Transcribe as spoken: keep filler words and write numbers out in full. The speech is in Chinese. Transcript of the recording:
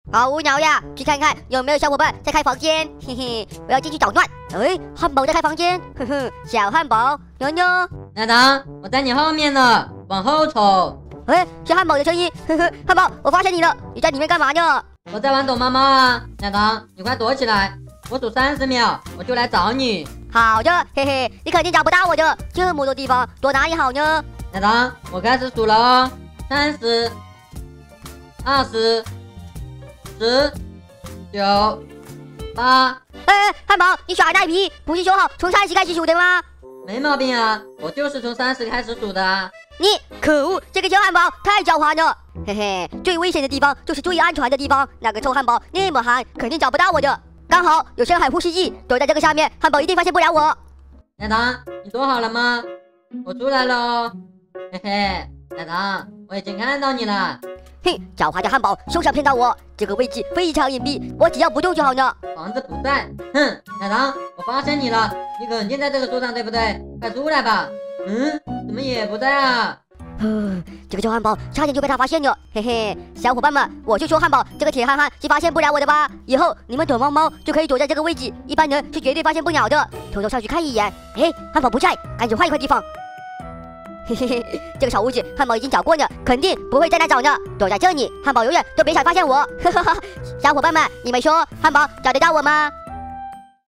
好无聊呀，去看看有没有小伙伴在开房间。嘿嘿，我要进去捣乱。哎，汉堡在开房间。哼哼，小汉堡，妞妞。 奶糖，我在你后面呢，往后瞅。 哎，是汉堡的声音。呵呵，汉堡，我发现你了，你在里面干嘛呢？ 我在玩躲猫猫啊。奶糖，你快躲起来，我数三十秒，我就来找你。 好的，嘿嘿，你肯定找不到我的，这么多地方，躲哪里好呢？ 奶糖，我开始数了哦，三十、二十、十、九、八。 哎，汉堡，你耍赖皮，不是说好从三十开始数的吗？ 没毛病啊，我就是从三十开始数的啊。 你可恶，这个小汉堡太狡猾了。嘿嘿，最危险的地方就是最安全的地方，那个臭汉堡那么憨，肯定找不到我的。刚好有深海呼吸器，躲在这个下面，汉堡一定发现不了我。 奶糖，你躲好了吗？我出来了哦。嘿嘿，奶糖，我已经看到你了。 嘿，狡猾的汉堡休想骗到我！这个位置非常隐蔽，我只要不动就好呢。 房子不在，哼，奶糖，我发现你了，你肯定在这个树上，对不对？快出来吧。嗯，怎么也不在啊？ 嗯，这个臭汉堡差点就被他发现了。嘿嘿，小伙伴们，我就说汉堡这个铁憨憨是发现不了我的吧？以后你们躲猫猫就可以躲在这个位置，一般人是绝对发现不了的。偷偷上去看一眼，哎，汉堡不在，赶紧换一块地方。嘿嘿嘿，这个小屋子汉堡已经找过了，肯定不会再来找呢。躲在这里，汉堡永远都别想发现我。哈哈哈，小伙伴们，你们说汉堡找得到我吗？